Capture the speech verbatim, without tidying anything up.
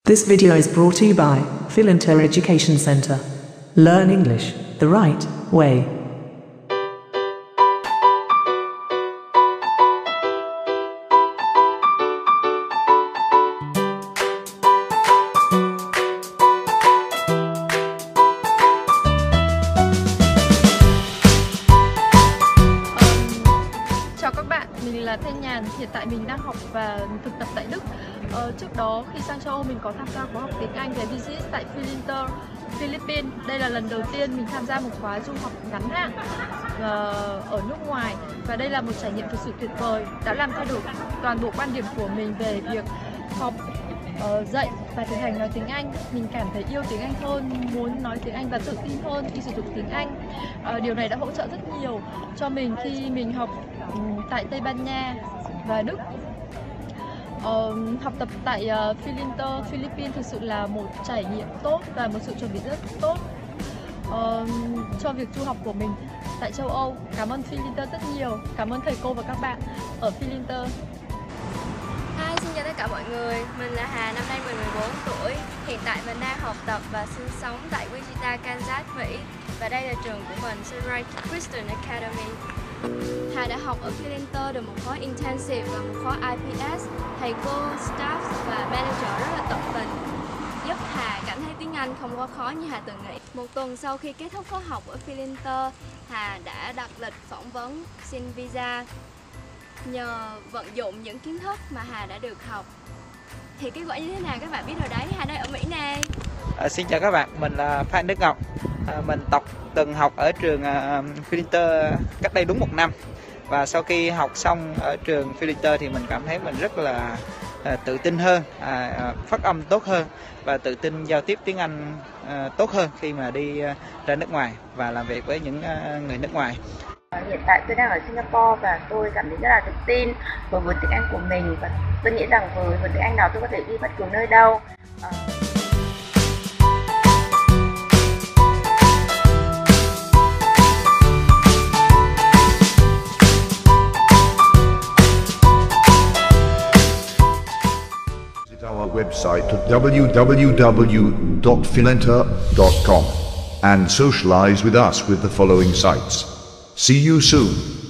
This video is brought to you by Philinter Education Center. Learn English the right way. Chào các bạn, mình là Thanh Nhàn, hiện tại mình đang học và thực tập tại Đức. Ờ, trước đó khi sang châu Âu mình có tham gia khóa học tiếng Anh về business tại Philinter, Philippines. Đây là lần đầu tiên mình tham gia một khóa du học ngắn hạn uh, ở nước ngoài, và đây là một trải nghiệm thực sự tuyệt vời, đã làm thay đổi toàn bộ quan điểm của mình về việc học, uh, dạy và thực hành nói tiếng Anh. Mình cảm thấy yêu tiếng Anh hơn, muốn nói tiếng Anh và tự tin hơn khi sử dụng tiếng Anh. Uh, điều này đã hỗ trợ rất nhiều cho mình khi mình học um, tại Tây Ban Nha và Đức. Uh, học tập tại uh, Philinter, Philippines thực sự là một trải nghiệm tốt và một sự chuẩn bị rất tốt uh, cho việc du học của mình tại châu Âu. Cảm ơn Philinter rất nhiều, cảm ơn thầy cô và các bạn ở Philinter. Hi, xin chào tất cả mọi người, mình là Hà, năm nay mình mười bốn tuổi. Hiện tại mình đang học tập và sinh sống tại Wichita, Kansas, Mỹ. Và đây là trường của mình, Sunrise Christian Academy. Hà đã học ở Philinter được một khóa intensive và một khóa I P S. Thầy cô, staff và manager rất là tận tình, giúp Hà cảm thấy tiếng Anh không quá khó như Hà từng nghĩ. Một tuần sau khi kết thúc khóa học ở Philinter, Hà đã đặt lịch phỏng vấn xin visa. Nhờ vận dụng những kiến thức mà Hà đã được học thì kết quả như thế nào các bạn biết rồi đấy, Hà đang ở Mỹ nè. À, xin chào các bạn, mình là Phan Đức Ngọc. À, mình tập từng học ở trường uh, Philinter cách đây đúng một năm. Và sau khi học xong ở trường Philinter thì mình cảm thấy mình rất là uh, tự tin hơn, uh, phát âm tốt hơn và tự tin giao tiếp tiếng Anh uh, tốt hơn khi mà đi uh, ra nước ngoài và làm việc với những uh, người nước ngoài. Hiện tại tôi đang ở Singapore và tôi cảm thấy rất là tự tin với vốn tiếng Anh của mình, và tôi nghĩ rằng với vốn tiếng Anh nào tôi có thể đi bất cứ nơi đâu. À... Visit our website at w w w dot philinter dot com and socialize with us with the following sites. See you soon.